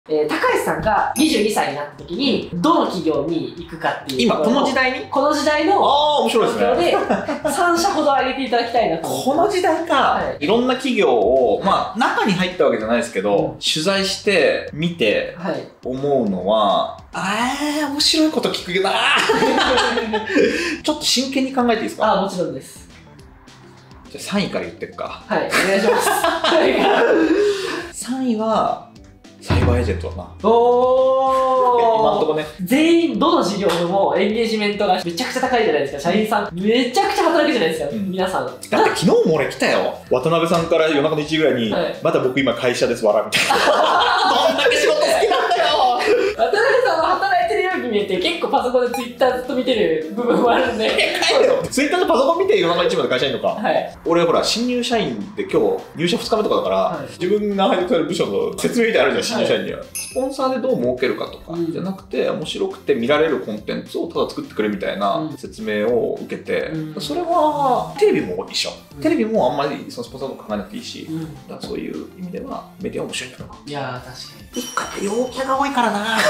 高橋さんが22歳になった時に、どの企業に行くかっていう。 今、この時代にこの時代の面白いですね。 で、3社ほど挙げていただきたいなと。 この時代か、はい、いろんな企業を、まあ、中に入ったわけじゃないですけど、取材して見て思うのは、面白いこと聞くなちょっと真剣に考えていいですか？ もちろんです。 じゃあ3位から言っていくか。 はい、お願いします。 3位は、サイバーエージェントだな。 今のとこね。全員、どの事業でもエンゲージメントがめちゃくちゃ高いじゃないですか。社員さん、めちゃくちゃ働くじゃないですか、皆さん。だって昨日も俺来たよ。渡辺さんから夜中の1時ぐらいに、まだ僕今会社です、笑みたいな。どんだけ仕事好きなんだよ。 渡辺さんは働いてるように見えて、結構パソコンでツイッターずっと見てる部分もあるんで。 ツイッターでパソコン見て夜中1時まで会社にいるのか。俺ほら、新入社員で今日入社2日目とかだから、自分が配属される部署の説明みたいなのあるじゃん、新入社員には。スポンサーでどう儲けるかとかじゃなくて、面白くて見られるコンテンツをただ作ってくれみたいな説明を受けて、それはテレビも一緒。テレビもあんまりそのスポンサーのこと考えなくていいし、だからそういう意味ではメディア面白いんだろうな。 いやー、確かに。 一回陽キャが多いからな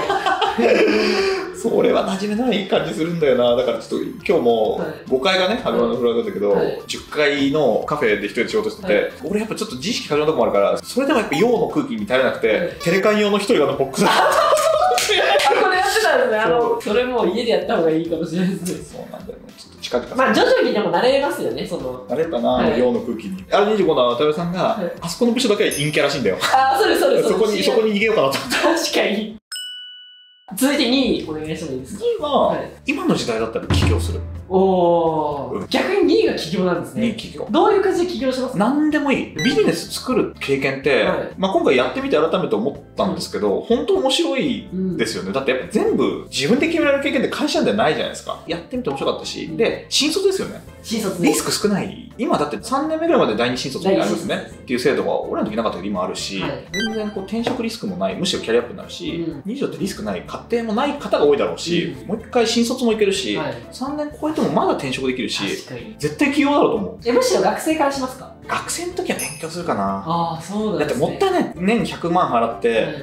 それは馴染めない感じするんだよな。だからちょっと今日も5階がね、ハグマのフロアなんだけど、10階のカフェで一人で仕事してて、俺やっぱちょっと自意識過剰なとこもあるから、それでもやっぱ陽の空気に耐えれなくて、テレカン用の一人がのボックスだこれやってたんですね。それも家でやった方がいいかもしれないですね。そうなんだよね。ちょっと近々。まあ徐々にでも慣れますよね、慣れたな、陽の空気に。25の渡辺さんが、あそこの部署だけは陰キャらしいんだよ。そうです、そうです。そこに逃げようかなと思って。確かに。続いて2位お願いしてもいいですか？2位は、今の時代だったら起業する。逆に2位が起業なんですね。2位起業。どういう感じで起業しますか？何でもいい。ビジネス作る経験って、まあ今回やってみて改めて思ったんですけど、本当面白いですよね。だってやっぱ全部自分で決められる経験って会社ではないじゃないですか。やってみて面白かったし、で、新卒ですよね。新卒。リスク少ない。今だって3年目ぐらいまで第二新卒になりますね。っていう制度が俺らの時なかったけど今あるし、全然こう転職リスクもない、むしろキャリアアップになるし、20ってリスクない、家庭もない方が多いだろうし、もう一回新卒もいけるし、3年超えてもまだ転職できるし、絶対起業だろうと思う。むしろ学生からしますか？学生の時は勉強するかな。そうなんですね。だってもったいない。年100万払って、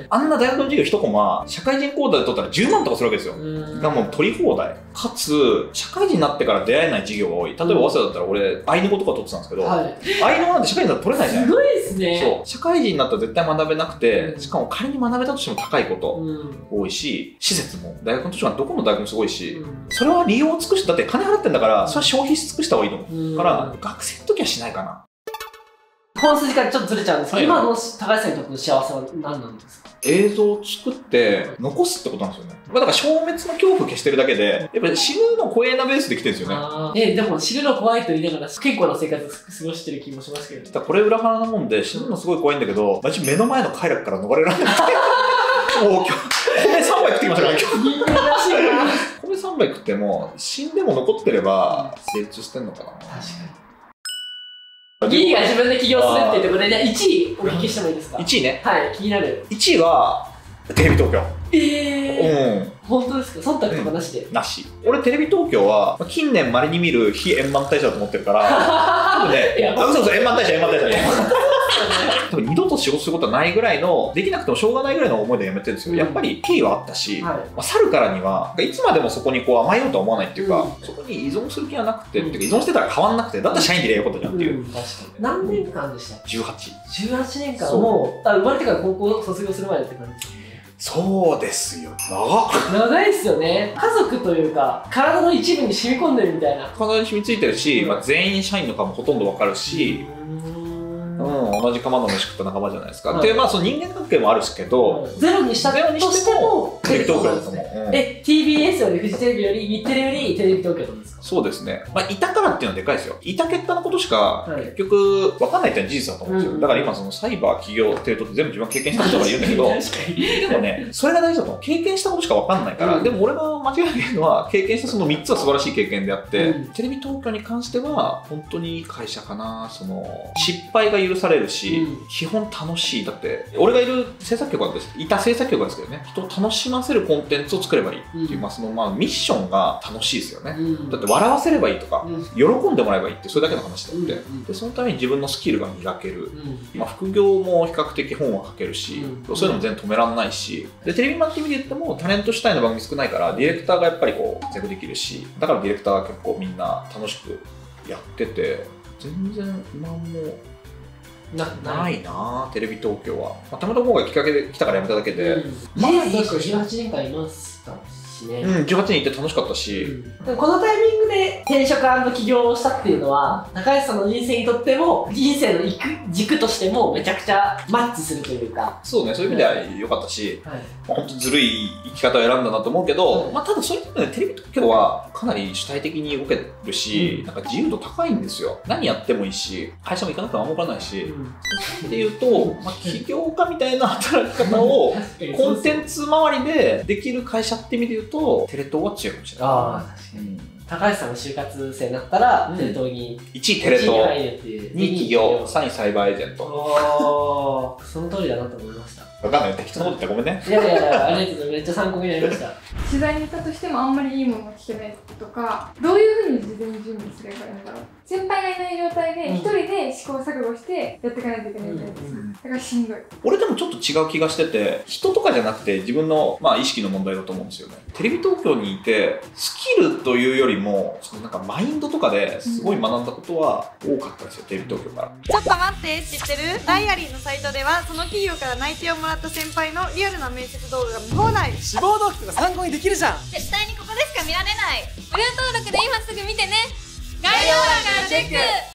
あんな大学の授業1コマ、社会人講座で取ったら10万とかするわけですよ。がもう取り放題。かつ、社会人になってから出会えない授業が多い。例えば早稲田だったら俺、アイヌ語とか取ってたんですけど、アイヌ語なんて社会人だと取れないじゃないですか。すごいですね。そう。社会人になったら絶対学べなくて、しかも仮に学べたとしても高いこと多いし、施設も、大学の図書館どこの大学もすごいし、それは利用を尽くして、だって金払ってんだから、それは消費し尽くした方がいいと思う。から、学生の時はしないかな。本筋からちょっとずれちゃうんですけど、今の高橋さんにとっての幸せは何なんですか？映像を作って残すってことなんですよね。だから消滅の恐怖を消してるだけで、やっぱり死ぬの怖えなベースで来てるんですよね。でも死ぬの怖いと言いながら健康な生活を過ごしてる気もしますけど。これ裏腹なもんで死ぬのすごい怖いんだけど、私目の前の快楽から逃れられなくて。もう今日、米3杯食ってきましたから、今日。人間らしいな。米3杯食っても、死んでも残ってれば成立してんのかな。確かに。2位が自分で起業するっていうところで、1位お聞きしてもいいですか？1位ね。はい、気になる。1位は、テレビ東京。本当ですか？忖度とかなしで？なし。俺、テレビ東京は、近年稀に見る非円満退社だと思ってるから、多分ね、そう、円満退社。多分二度と仕事することはないぐらいの、できなくてもしょうがないぐらいの思いで辞めてるんですよ。やっぱり経緯はあったし、去るからには、いつまでもそこにこう甘えようとは思わないっていうか、そこに依存する気はなくて、っていうか依存してたら変わんなくて、だったら社員でやることじゃんっていう。確かに。何年間でした？ 18。18年間もう、生まれてから高校卒業するまでって感じですか？そうですよ。長いですよね。家族というか、体の一部に染み込んでるみたいな。体に染みついてるし、全員社員の顔もほとんどわかるし、同じ釜の飯食った仲間じゃないですか。で、まあその人間関係もあるしけど、ゼロにしたとしても、テレビ東京だと思う。TBS よりフジテレビより日テレよりテレビ東京なんですか？そうですね。まあいたからっていうのはでかいですよ。いた結果のことしか結局分かんないっていうのは事実だと思うんですよ。だから今そのサイバー企業っていうと全部自分が経験したことが言うんだけど、でもね、それが大事だと思う。経験したことしか分かんないから、でも俺が間違いないのは経験したその3つは素晴らしい経験であって、テレビ東京に関しては本当にいい会社かな。その失敗が許されるし、基本楽しい。だって俺がいる制作局はいた制作局ですけどね、人を楽しませるコンテンツを作ればいいっていう、そのミッションが楽しいですよね。だって笑わせればいいとか、喜んでもらえばいいってそれだけの話だって、でそのために自分のスキルが磨ける、副業も比較的本は書けるし、そういうのも全然止めらんないし、でテレビマンって意味で言ってもタレント主体の番組少ないからディレクターがやっぱりこう活躍できるし、だからディレクターは結構みんな楽しくやってて、全然今もないなテレビ東京は、たまたま今回きっかけで来たからやめただけで、 まあ18年間いましたしね。 18年いて楽しかったし、 でもこのタイミングで転職&起業をしたっていうのは高橋さんの人生にとっても人生の軸としてもめちゃくちゃマッチするというか、 そうね、そういう意味では良かったし、本当ずるい生き方を選んだなと思うけど、ただそういうことでテレビ東京はかなり主体的に動けるし、なんか自由度高いんですよ。何やってもいいし、会社も行かなくてもあんま分からないし、そういう意味で言うと、起業家みたいな働き方をコンテンツ周りでできる会社って意味で言うとテレ東は強いかもしれない。 ああ、確かに。高橋さんが就活生になったら、テレ東に 1位テレ東、2位企業、3位サイバーエージェント。 その通りだなと思いました。 分かんない、適当なこと言ってごめんね。 いや、ありがとうございます。めっちゃ参考になりました。 取材に行ったとしてもあんまりいいものが聞けないとか、どういうふうに事前に準備すればいいんだろう。先輩がいない状態で一人で試行錯誤してやっていかないといけないじゃないですか。だからしんどい。 俺でもちょっと違う気がしてて、人とかじゃなくて自分の意識の問題だと思うんですよね。テレビ東京にいてスキルというよりもなんかマインドとかですごい学んだことは多かったですよ、テレビ東京から。 ちょっと待って、知ってる？ダイアリーのサイトではその企業から内定をもらった先輩のリアルな面接動画が見放題。 志望動機とか参考にできるじゃん。 絶対にここでしか見られない。 無料登録で今すぐ見てね。 概要欄からチェック。